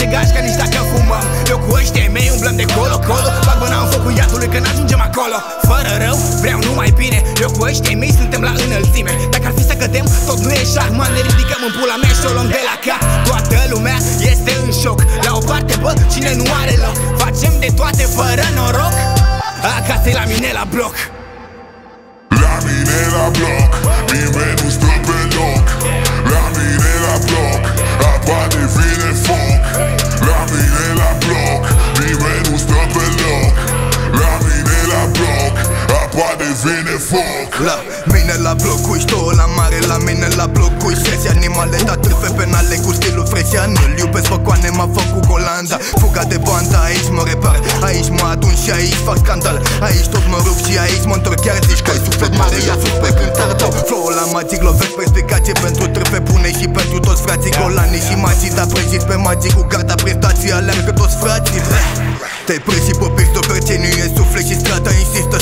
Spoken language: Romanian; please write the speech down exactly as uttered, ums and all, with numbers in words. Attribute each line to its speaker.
Speaker 1: face gașca nici dacă fumăm. Eu cu ăștia mei umblăm de colo-colo, bag mâna în focul iatului când ajungem acolo. Fără rău, vreau numai bine. Eu cu ăștia mei suntem la înălțime. Dacă ar fi să cădem, tot nu e șarmant. Ne ridicăm în pula mea și o luăm de la cap. Toată lumea este în șoc. La o parte, bă, cine nu are loc. Facem de toate fără noroc. Acasă-i la mine la bloc.
Speaker 2: La mine la bloc, nimeni nu stă pe loc. La mine la bloc, apa devine foc. La mine la bloc, nimeni nu stă pe loc. La mine la bloc, apa devine foc.
Speaker 3: La mine la bloc, ui ștou la mare. La mine la bloc, ui sesi animale, dar târfe penale cu stilul fresian. Îl iubesc pe coane, m-a făcut Golanda. Fuga de banda, aici mă repar. Aici mă adun și aici fac scandal. Aici tot mă rup și aici mă întorc. Chiar zici că ai suflet mare, ia sus pe cântar tău. Flow-ul la Magic, lovesc pe explicație pentru târfe bune și pentru toți frații golani și magii. Dar precis pe Magic cu garda prin stație, aleargă toți frații. Te-ai prăsit pe pix, o cărțenie, suflet și strata insistă